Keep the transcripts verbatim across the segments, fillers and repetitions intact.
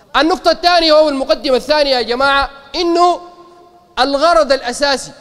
النقطة الثانية أو المقدمة الثانية يا جماعة، إنه الغرض الأساسي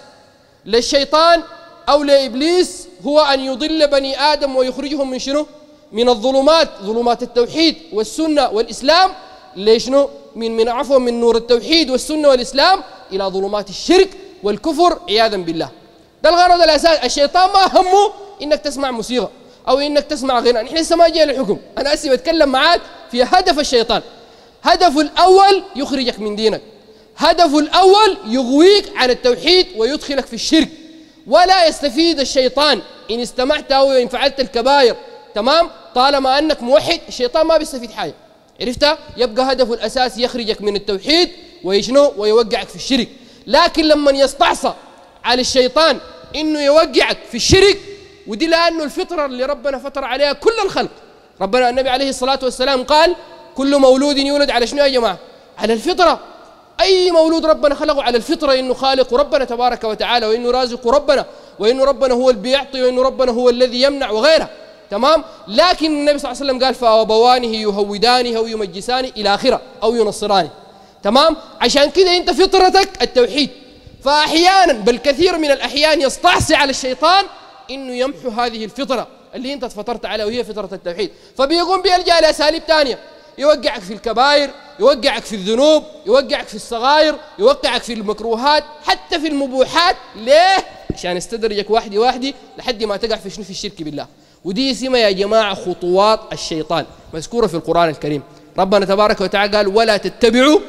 للشيطان أو لإبليس هو أن يضل بني آدم ويخرجهم من شنو؟ من الظلمات، ظلمات التوحيد والسنة والإسلام، ليشنو؟ من من عفوا من نور التوحيد والسنة والإسلام إلى ظلمات الشرك والكفر عياذا بالله. ده الغرض الأساسي. الشيطان ما همه إنك تسمع موسيقى أو إنك تسمع غناء. نحن لسه ما جاي للحكم، أنا أسي بتكلم معاك في هدف الشيطان. هدفه الأول يخرجك من دينك، هدفه الأول يغويك عن التوحيد ويدخلك في الشرك. ولا يستفيد الشيطان إن استمعت أو إن فعلت الكبائر، تمام، طالما أنك موحد. الشيطان ما بيستفيد حاجة، عرفتها؟ يبقى هدفه الأساسي يخرجك من التوحيد ويشنو ويوقعك في الشرك. لكن لما يستعصى على الشيطان إنه يوقعك في الشرك، ودي لأنه الفطرة اللي ربنا فطر عليها كل الخلق. ربنا النبي عليه الصلاة والسلام قال كل مولود يولد على شنو يا جماعة؟ على الفطرة. أي مولود ربنا خلقه على الفطرة، إنه خالق ربنا تبارك وتعالى، وإنه رازق ربنا، وإنه ربنا هو اللي بيعطي، وإنه ربنا هو الذي يمنع وغيره، تمام. لكن النبي صلى الله عليه وسلم قال فأبوانه يهودانه أو يمجسانه إلى آخره أو ينصرانه، تمام. عشان كده أنت فطرتك التوحيد. فأحيانا بل كثير من الأحيان يستعصي على الشيطان إنه يمحو هذه الفطرة اللي أنت تفطرت عليها وهي فطرة التوحيد، فبيقوم بيلجأ لأساليب ثانية، يوقعك في الكبائر، يوقعك في الذنوب، يوقعك في الصغائر، يوقعك في المكروهات، حتى في المبوحات. ليه؟ عشان يستدرجك واحدة واحدة لحد ما تقع في شنو؟ في الشرك بالله. ودي اسمها يا جماعة خطوات الشيطان، مذكورة في القرآن الكريم. ربنا تبارك وتعالى قال ولا تتبعوا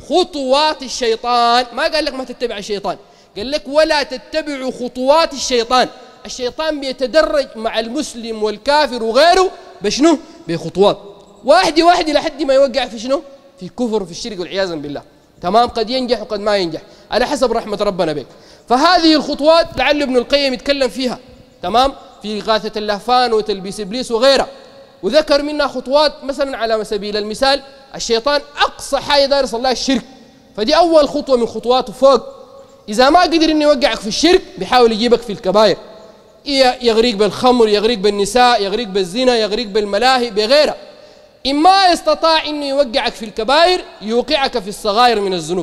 خطوات الشيطان، ما قال لك ما تتبع الشيطان، قال لك ولا تتبعوا خطوات الشيطان. الشيطان بيتدرج مع المسلم والكافر وغيره بشنو؟ بخطوات واحدة واحدة لحد ما يوقع في شنو؟ في الكفر وفي الشرك والعياذ بالله، تمام. قد ينجح وقد ما ينجح على حسب رحمة ربنا بك. فهذه الخطوات لعل ابن القيم يتكلم فيها، تمام، في إغاثة اللهفان وتلبيس إبليس وغيرها، وذكر منها خطوات. مثلا على سبيل المثال الشيطان أقصى حاجة داير يصل لها الشرك، فدي أول خطوة من خطواته فوق. إذا ما قدر إنه يوقعك في الشرك بيحاول يجيبك في الكبائر، يغريك بالخمر، يغريك بالنساء، يغريك بالزنا، يغريك بالملاهي بغيرها. إما يستطاع إنه يوقعك في الكبائر يوقعك في الصغائر من الذنوب،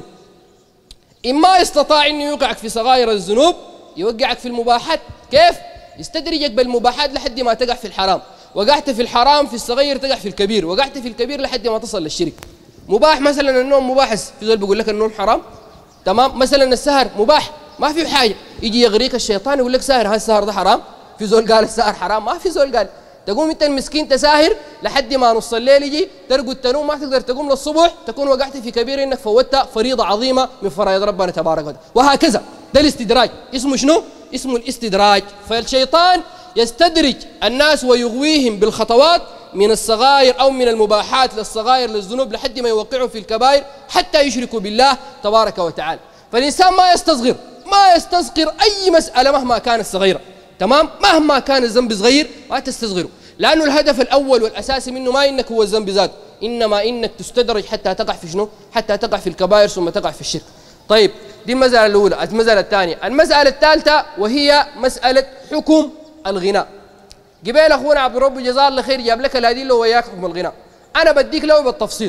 إما يستطاع إنه يوقعك في صغائر الذنوب يوقعك في المباحات. كيف؟ يستدرجك بالمباحات لحد ما تقع في الحرام، وقعت في الحرام في الصغير تقع في الكبير، وقعت في الكبير لحد ما تصل للشرك. مباح مثلا النوم مباح، في زول بيقول لك النوم حرام، تمام. مثلا السهر مباح ما في حاجة، يجي يغريك الشيطان يقول لك ساهر، هل السهر ده حرام؟ في زول قال السهر حرام؟ ما في زول قال. تقوم انت المسكين تساهر لحد ما نص الليل يجي ترقد تنوم، ما تقدر تقوم للصبح، تكون وقعت في كبير انك فوتت فريضة عظيمة من فرائض ربنا تبارك وتعالى، وهكذا. ده الاستدراج، اسمه شنو؟ اسمه الاستدراج. فالشيطان يستدرج الناس ويغويهم بالخطوات من الصغائر أو من المباحات للصغائر للذنوب لحد ما يوقعوا في الكبائر حتى يشركوا بالله تبارك وتعالى. فالإنسان ما يستصغر ما يستصغر أي مسألة مهما كانت صغيرة، تمام، مهما كان الذنب صغير ما تستصغره، لأنه الهدف الأول والأساسي منه ما إنك هو الذنب ذاته، إنما إنك تستدرج حتى تقع في شنو؟ حتى تقع في الكبائر ثم تقع في الشرك. طيب دي المسألة الأولى. المسألة الثانية، المسألة الثالثة وهي مسألة حكم الغناء. قبيل أخونا عبد الرب جزاه الله خير جاب لك الأدلة وياك حكم الغناء، أنا بديك له بالتفصيل.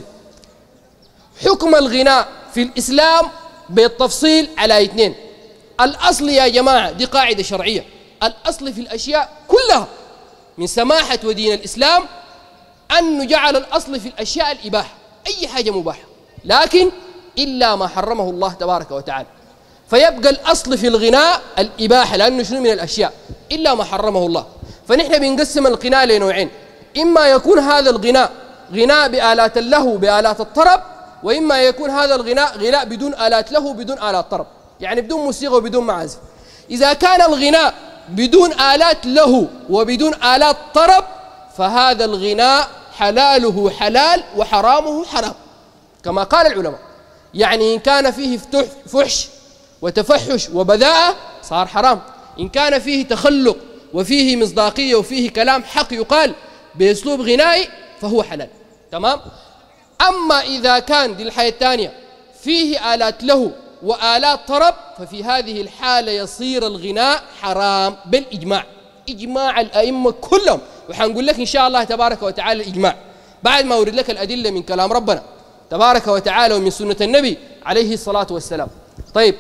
حكم الغناء في الإسلام بالتفصيل على اثنين. الأصل يا جماعة، دي قاعدة شرعية، الأصل في الأشياء كلها من سماحة ودين الإسلام أنه جعل الأصل في الأشياء الإباحة، أي حاجة مباحة، لكن إلا ما حرمه الله تبارك وتعالى. فيبقى الأصل في الغناء الإباحة، لأنه شنو من الأشياء إلا ما حرمه الله. فنحن بنقسم الغناء لنوعين، إما يكون هذا الغناء غناء بآلات اللهو بآلات الطرب، وإما يكون هذا الغناء غناء بدون آلات لهو بدون آلات طرب، يعني بدون موسيقى وبدون معازف. إذا كان الغناء بدون آلات لهو وبدون آلات طرب فهذا الغناء حلاله حلال وحرامه حرام كما قال العلماء. يعني إن كان فيه فحش وتفحش وبذاءة صار حرام، إن كان فيه تخلق وفيه مصداقية وفيه كلام حق يقال بأسلوب غنائي فهو حلال، تمام. أما إذا كان دي الحياة الثانية فيه آلات له وآلات طرب ففي هذه الحالة يصير الغناء حرام بالإجماع، إجماع الأئمة كلهم، وحنقول لك إن شاء الله تبارك وتعالى الإجماع بعد ما أورد لك الأدلة من كلام ربنا. تبارك وتعالى ومن سنة النبي عليه الصلاة والسلام. طيب،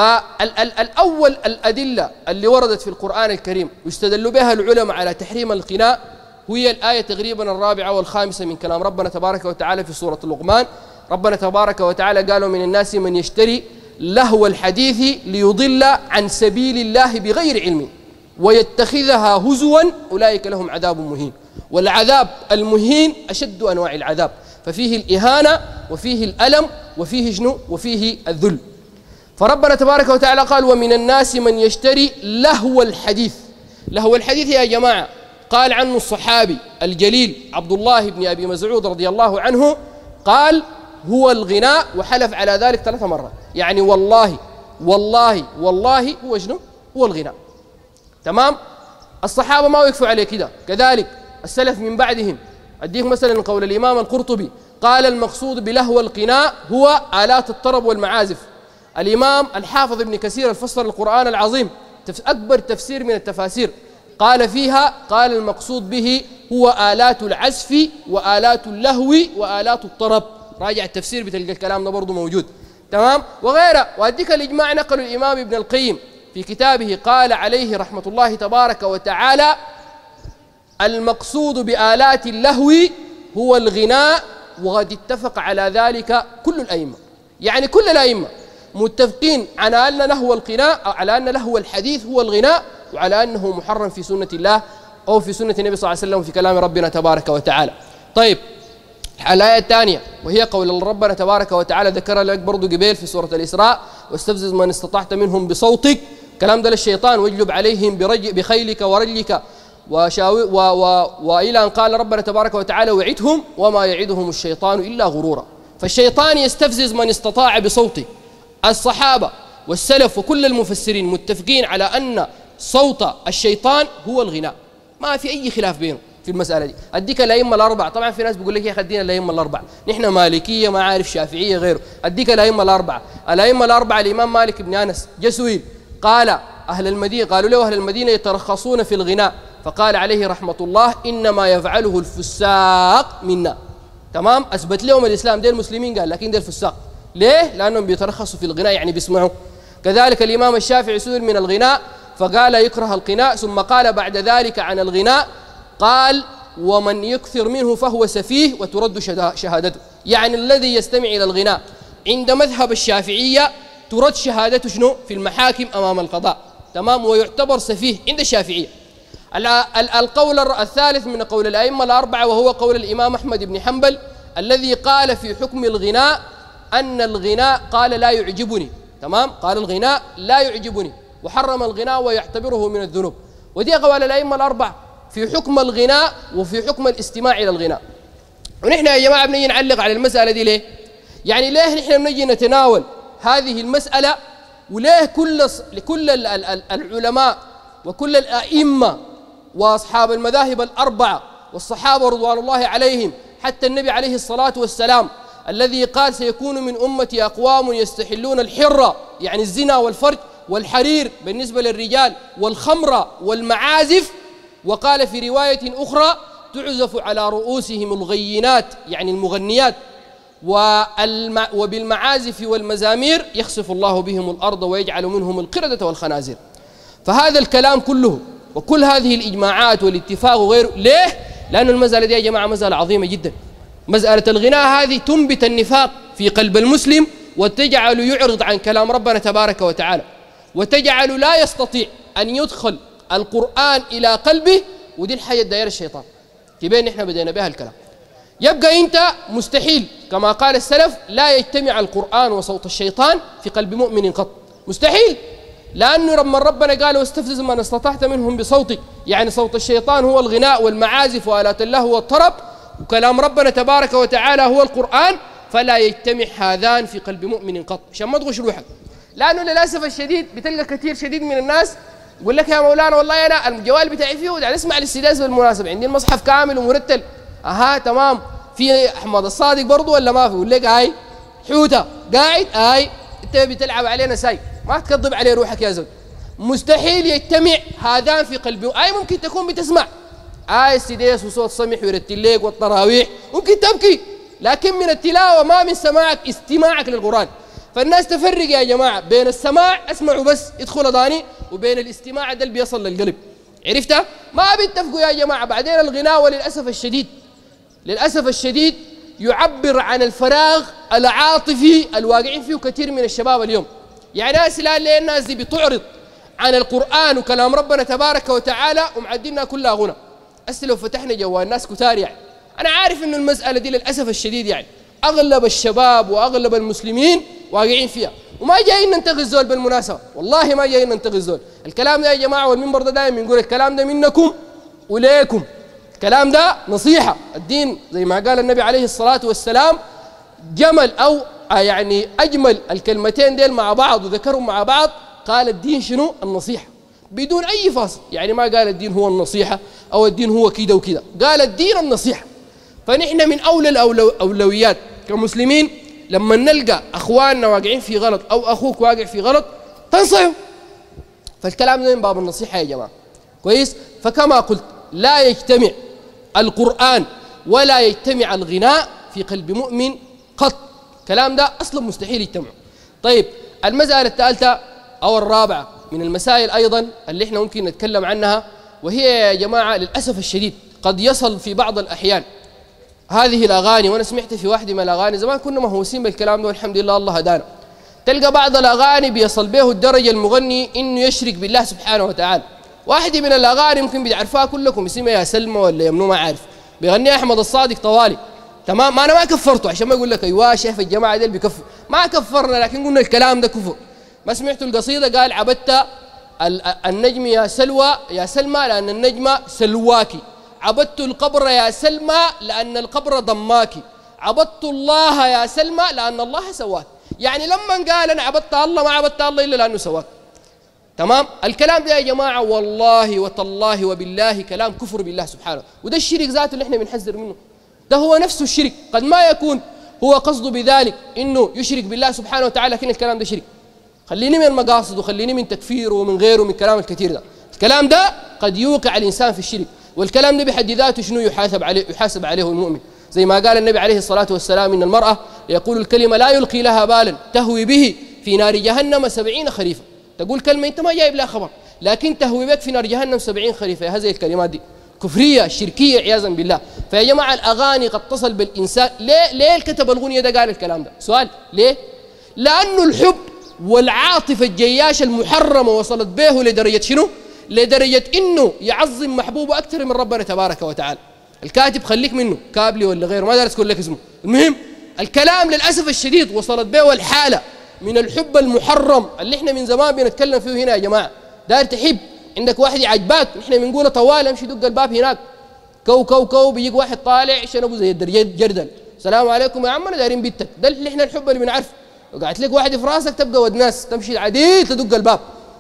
فالأول الأدلة اللي وردت في القرآن الكريم يستدل بها العلماء على تحريم الغناء هي الآية تقريبا الرابعة والخامسة من كلام ربنا تبارك وتعالى في سورة لقمان. ربنا تبارك وتعالى قالوا من الناس من يشتري لهو الحديث ليضل عن سبيل الله بغير علم ويتخذها هزوا أولئك لهم عذاب مهين. والعذاب المهين أشد أنواع العذاب، ففيه الإهانة وفيه الألم وفيه جنو وفيه الذل. فربنا تبارك وتعالى قال ومن الناس من يشتري لهو الحديث. لهو الحديث يا جماعة قال عنه الصحابي الجليل عبد الله بن أبي مسعود رضي الله عنه، قال هو الغناء، وحلف على ذلك ثلاث مرات، يعني والله والله والله هو شنو؟ هو الغناء. تمام؟ الصحابة ما وقفوا عليه كده، كذلك السلف من بعدهم. أديك مثلا قول الإمام القرطبي قال المقصود بلهو الغناء هو آلات الطرب والمعازف. الإمام الحافظ ابن كثير الفسر القرآن العظيم أكبر تفسير من التفاسير قال فيها قال المقصود به هو آلات العزف وآلات اللهو وآلات الطرب. راجع التفسير بتلقى الكلام ده برضه موجود. تمام؟ وغيره. وأديك الإجماع نقل الإمام ابن القيم في كتابه قال عليه رحمة الله تبارك وتعالى المقصود بآلات اللهو هو الغناء، وقد اتفق على ذلك كل الأئمة، يعني كل الأئمة متفقين على أن لهو الغناء، على أن لهو الحديث هو الغناء، وعلى أنه محرم في سنة الله أو في سنة النبي صلى الله عليه وسلم في كلام ربنا تبارك وتعالى. طيب، الآية الثانية وهي قول ربنا تبارك وتعالى ذكر لك برضو قبيل في سورة الإسراء واستفزز من استطعت منهم بصوتك، كلام ده للشيطان، واجلب عليهم بخيلك ورجلك وشاو و و وإلى أن قال ربنا تبارك وتعالى وعدهم وما يعدهم الشيطان إلا غرورا. فالشيطان يستفزز من استطاع بصوته. الصحابة والسلف وكل المفسرين متفقين على أن صوت الشيطان هو الغناء، ما في أي خلاف بينهم في المسألة دي. أديك الأئمة الأربعة، طبعا في ناس بيقول لك يا أخي ادينا الأئمة الأربعة، نحن مالكية ما عارف شافعية غيره. أديك الأئمة الأربعة، الأئمة الأربعة الإمام مالك بن أنس جسويل قال أهل المدينة قالوا له أهل المدينة يترخصون في الغناء، فقال عليه رحمة الله إنما يفعله الفساق منا. تمام؟ أثبت لهم الإسلام دي المسلمين، قال لكن دي الفساق. ليه؟ لأنهم بيترخصوا في الغناء، يعني بيسمعوا. كذلك الإمام الشافعي سئل من الغناء فقال يكره الغناء، ثم قال بعد ذلك عن الغناء قال ومن يكثر منه فهو سفيه وترد شهادته. يعني الذي يستمع إلى الغناء عند مذهب الشافعية ترد شهادته شنو؟ في المحاكم أمام القضاء. تمام؟ ويعتبر سفيه عند الشافعية. القول الثالث من قول الأئمة الأربعة وهو قول الإمام أحمد بن حنبل الذي قال في حكم الغناء أن الغناء قال لا يعجبني. تمام؟ قال الغناء لا يعجبني وحرم الغناء ويعتبره من الذنوب. ودي قول الأئمة الأربعة في حكم الغناء وفي حكم الاستماع إلى الغناء. ونحن يا جماعة بنجي نعلق على المسألة دي ليه؟ يعني ليه نحن بنجي نتناول هذه المسألة، وليه كل لكل العلماء وكل الأئمة وأصحاب المذاهب الأربعة والصحابة رضوان الله عليهم حتى النبي عليه الصلاة والسلام الذي قال سيكون من أمتي أقوام يستحلون الحرة يعني الزنا والفرج والحرير بالنسبة للرجال والخمر والمعازف، وقال في رواية أخرى تعزف على رؤوسهم الغينات يعني المغنيات وبالمعازف والمزامير يخسف الله بهم الأرض ويجعل منهم القردة والخنازير. فهذا الكلام كله وكل هذه الإجماعات والاتفاق وغيره ليه؟ لأن المسألة دي يا جماعة مسألة عظيمة جدا. مسألة الغناء هذه تنبت النفاق في قلب المسلم وتجعل يعرض عن كلام ربنا تبارك وتعالى، وتجعل لا يستطيع أن يدخل القرآن إلى قلبه. ودي الحاجة داير الشيطان تبين نحن بدينا بها الكلام. يبقى أنت مستحيل كما قال السلف لا يجتمع القرآن وصوت الشيطان في قلب مؤمن قط، مستحيل. لأنه لما ربنا قال واستفزز من استطعت منهم بصوتك، يعني صوت الشيطان هو الغناء والمعازف وآلات اللهو والطرب، وكلام ربنا تبارك وتعالى هو القرآن، فلا يجتمع هذان في قلب مؤمن قط. عشان ما تغش روحك، لأنه للأسف الشديد بتلقى كثير شديد من الناس يقول لك يا مولانا والله أنا الجوال بتاعي فيه يعني اسمع الاستداس بالمناسبة عندي المصحف كامل ومرتل. أها تمام، في أحمد الصادق برضو ولا ما في؟ يقول لك هاي حوتة قاعد هاي أنت بتلعب علينا ساي، ما تكذب عليه روحك يا زول. مستحيل يجتمع هذان في قلبه. أي ممكن تكون بتسمع آي السديس وصوت سمح ويرتل لك والطراويح، ممكن تبكي، لكن من التلاوة ما من سماعك استماعك للقرآن. فالناس تفرق يا جماعة بين السماع اسمعوا بس يدخل ضاني وبين الاستماع ده اللي بيصل للقلب. عرفتها؟ ما بيتفقوا يا جماعة. بعدين الغناء وللأسف الشديد للأسف الشديد يعبر عن الفراغ العاطفي الواقعين فيه كثير من الشباب اليوم. يعني ناس لا ليه الناس دي بتعرض عن القرآن وكلام ربنا تبارك وتعالى ومعدينها كلها غنى. أس لو فتحنا جوال الناس كتار يعني. أنا عارف إنه المسألة دي للأسف الشديد يعني أغلب الشباب وأغلب المسلمين واقعين فيها، وما جايين ننتقي الزول بالمناسبة، والله ما جايين ننتقي الزول. الكلام ده يا جماعة والمنبر ده دائما بنقول الكلام ده منكم وليكم. الكلام ده نصيحة. الدين زي ما قال النبي عليه الصلاة والسلام جمل أو يعني أجمل الكلمتين ديل مع بعض وذكرهم مع بعض. قال الدين شنو؟ النصيحة، بدون أي فاصل. يعني ما قال الدين هو النصيحة أو الدين هو كده وكده، قال الدين النصيحة. فنحن من أولى الأولويات كمسلمين لما نلقى أخواننا واقعين في غلط أو أخوك واقع في غلط تنصحه. فالكلام ده من باب النصيحة يا جماعة، كويس؟ فكما قلت لا يجتمع القرآن ولا يجتمع الغناء في قلب مؤمن قط. الكلام ده أصلا مستحيل يجتمع. طيب المسألة الثالثة أو الرابعة من المسائل أيضا اللي احنا ممكن نتكلم عنها، وهي يا جماعة للأسف الشديد قد يصل في بعض الأحيان هذه الأغاني، وأنا سمعت في واحدة من الأغاني زمان كنا مهووسين بالكلام ده والحمد لله الله هدانا، تلقى بعض الأغاني بيصل به الدرجة المغني إنه يشرك بالله سبحانه وتعالى. واحدة من الأغاني ممكن بتعرفوها كلكم اسمها يا سلمى ولا يمنو ما عارف، بيغنيها أحمد الصادق طوالي. تمام؟ ما أنا ما كفرته عشان ما يقول لك أيوه شايف الجماعة ديل بيكفر، ما كفرنا لكن قلنا الكلام ده كفر. ما سمعتوا القصيدة قال عبدت النجم يا سلوى يا سلمى لأن النجمة سلواكي، عبدت القبر يا سلمى لأن القبر ضماكي، عبدت الله يا سلمى لأن الله سواك. يعني لما قال أنا عبدت الله ما عبدت الله إلا لأنه سواك. تمام؟ الكلام ده يا جماعة والله وتالله وبالله كلام كفر بالله سبحانه، وده الشرك ذاته اللي احنا بنحذر منه. ده هو نفسه الشرك، قد ما يكون هو قصده بذلك إنه يشرك بالله سبحانه وتعالى، لكن الكلام ده شرك. خليني من المقاصد وخليني من تكفيره ومن غيره من الكلام الكثير ده. الكلام ده قد يوقع الإنسان في الشرك، والكلام ده بحد ذاته شنو يحاسب عليه يحاسب عليه المؤمن. زي ما قال النبي عليه الصلاة والسلام إن المرأة يقول الكلمة لا يلقي لها بالا تهوي به في نار جهنم سبعين خريفا. تقول كلمة أنت ما جايب لها خبر لكن تهوي بك في نار جهنم سبعين خريفا. هذه الكلمات دي كفرية شركية عياذا بالله. فيا جماعة الأغاني قد تصل بالإنسان. ليه ليه الكتب الغنية ده قال الكلام ده؟ سؤال ليه؟ لأنه الحب والعاطفة الجياشة المحرمة وصلت به لدرجة شنو؟ لدرجة إنه يعظم محبوبه أكثر من ربنا تبارك وتعالى. الكاتب خليك منه كابلي ولا غيره ما دارس أقول لك اسمه. المهم الكلام للأسف الشديد وصلت به الحالة من الحب المحرم اللي احنا من زمان بنتكلم فيه هنا يا جماعة. داير تحب عندك واحد عجباك احنا بنقول طوال امشي دق الباب هناك كو كو كو بيجيك واحد طالع شنبه زي الدرجات جردل السلام عليكم يا عمنا دايرين بيتك. ده اللي احنا الحب اللي بنعرفه. وقعت لك واحد في راسك تبقى ود ناس تمشي عديد تدق الباب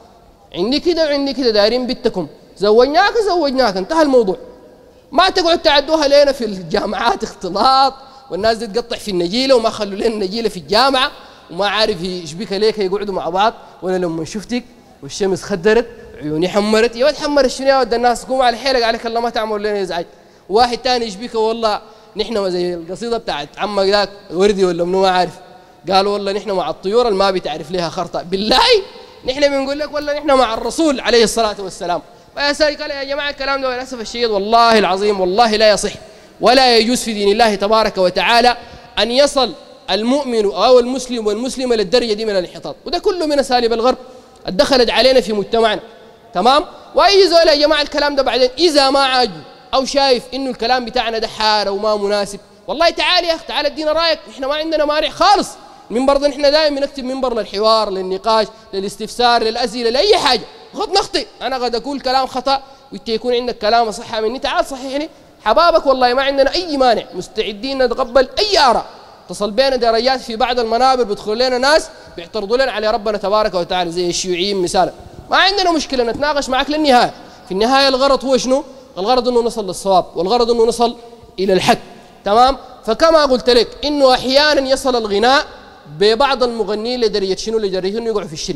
عندي كده وعندي كده دايرين بيتكم زوجناك زوجناك انتهى الموضوع. ما تقعد تعدوها لنا في الجامعات اختلاط والناس دي تقطع في النجيله وما خلوا لنا النجيله في الجامعه وما عارف يشبك ليك يقعدوا مع بعض. ولا لما شفتك والشمس خدرت عيوني حمرت يا ولد حمر الشنو يا ولد الناس قوم على حيلك عليك الله ما تعمل لنا ازعاج. واحد ثاني يشبك والله نحن زي القصيده بتاعت عمك ذاك وردي ولا منو ما عارف قالوا والله نحن مع الطيور اللي ما بتعرف لها خرطه. بالله نحن بنقول لك والله نحن مع الرسول عليه الصلاه والسلام. فيا سالك قال يا جماعه الكلام ده للاسف الشديد والله العظيم والله لا يصح ولا يجوز في دين الله تبارك وتعالى ان يصل المؤمن او المسلم والمسلمه للدرجه دي من الانحطاط. وده كله من اساليب الغرب اتدخلت علينا في مجتمعنا. تمام؟ واي زول يا جماعه الكلام ده بعدين اذا ما عاجبه او شايف انه الكلام بتاعنا ده حاره وما مناسب والله تعال يا اخي تعال ادينا رايك. احنا ما عندنا مانع خالص. المنبر ده احنا دائما نكتب منبر للحوار للنقاش للاستفسار للاسئله لاي حاجه. غد نخطئ انا قد اقول كلام خطا وانت يكون عندك كلام صحه مني تعال صححني حبابك والله ما عندنا اي مانع مستعدين نتقبل اي اراء. تصل بينا درجات في بعض المنابر بيدخلوا لنا ناس بيعترضوا لنا على ربنا تبارك وتعالى زي الشيوعيين مثالا. ما عندنا مشكله نتناقش معك للنهايه. في النهايه الغرض هو شنو؟ الغرض انه نصل للصواب والغرض انه نصل الى الحق. تمام؟ فكما قلت لك انه احيانا يصل الغناء ببعض المغنيين لدرجه شنو؟ لدرجه انه يقعوا في الشرك.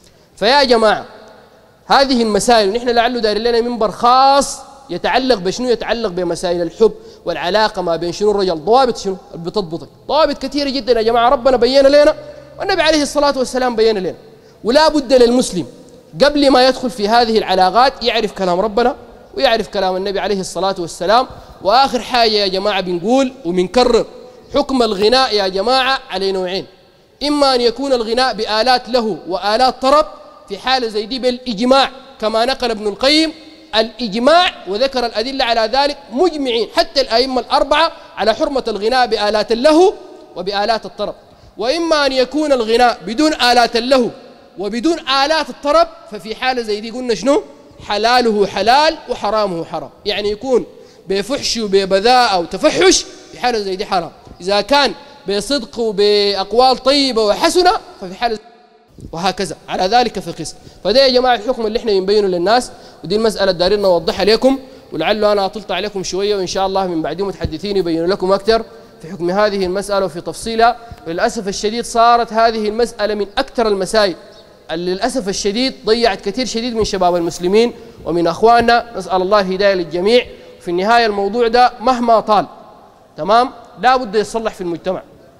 فيا جماعه هذه المسائل ونحن لعله داير لنا منبر خاص يتعلق بشنو؟ يتعلق بمسائل الحب والعلاقة ما بين شنو الرجل، ضوابط شنو بتضبطك، ضوابط كثيرة جدا يا جماعة ربنا بينا لنا والنبي عليه الصلاة والسلام بينا لنا. ولا بد للمسلم قبل ما يدخل في هذه العلاقات يعرف كلام ربنا ويعرف كلام النبي عليه الصلاة والسلام. وآخر حاجة يا جماعة بنقول وبنكرر حكم الغناء يا جماعة على نوعين، إما أن يكون الغناء بآلات له وآلات طرب، في حالة زي دي بالإجماع كما نقل ابن القيم الإجماع وذكر الأدلة على ذلك، مجمعين حتى الأئمة الأربعة على حرمة الغناء بآلات اللهو وبآلات الطرب. وإما أن يكون الغناء بدون آلات اللهو وبدون آلات الطرب، ففي حالة زي دي قلنا شنو؟ حلاله حلال وحرامه حرام، يعني يكون بفحش وببذاء أو تفحش في حالة زي دي حرام. إذا كان بصدق وبأقوال طيبة وحسنة ففي حالة، وهكذا على ذلك في قسم. فده يا جماعة الحكم اللي احنا بنبينه للناس، ودي المسألة دارين نوضحها لكم، ولعله أنا أطلت عليكم شوية وإن شاء الله من بعدين متحدثين يبينوا لكم أكثر في حكم هذه المسألة وفي تفصيلها. وللأسف الشديد صارت هذه المسألة من أكثر المسائل اللي للأسف الشديد ضيعت كثير شديد من شباب المسلمين ومن أخواننا، نسأل الله الهداية للجميع. في النهاية الموضوع ده مهما طال تمام لا بد يصلح في المجتمع،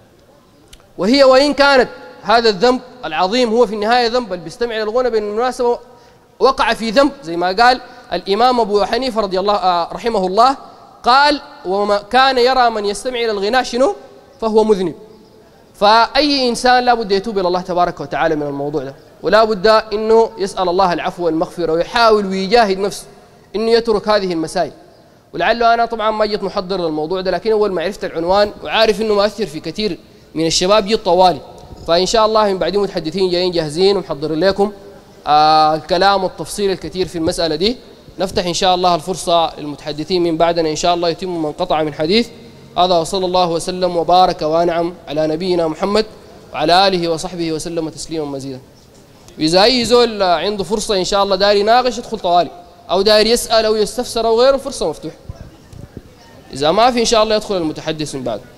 وهي وإن كانت هذا الذنب العظيم هو في النهاية ذنب، بل بيستمع للغنى بالمناسبة وقع في ذنب زي ما قال الإمام أبو حنيفة رضي الله آه رحمه الله، قال وما كان يرى من يستمع إلى الغناء شنو فهو مذنب. فأي إنسان لا بد يتوب إلى الله تبارك وتعالى من الموضوع ده، ولا بد إنه يسأل الله العفو والمغفرة ويحاول ويجاهد نفسه إنه يترك هذه المسائل. ولعله أنا طبعا ما جيت محضر للموضوع ده، لكن أول ما عرفت العنوان وعارف إنه مؤثر في كثير من الشباب جيت طوالي، فإن شاء الله من بعدين متحدثين جايين جاهزين ومحضرين لكم آه الكلام والتفصيل الكثير في المسألة دي. نفتح إن شاء الله الفرصة للمتحدثين من بعدنا إن شاء الله يتم من قطع من حديث هذا. وصلى الله وسلم وبارك وانعم على نبينا محمد وعلى آله وصحبه وسلم تسليما مزيدا. وإذا أي زول عنده فرصة إن شاء الله داري يناقش يدخل طوالي، أو داري يسأل أو يستفسر أو غيره، فرصة مفتوحة. إذا ما في إن شاء الله يدخل المتحدث من بعد.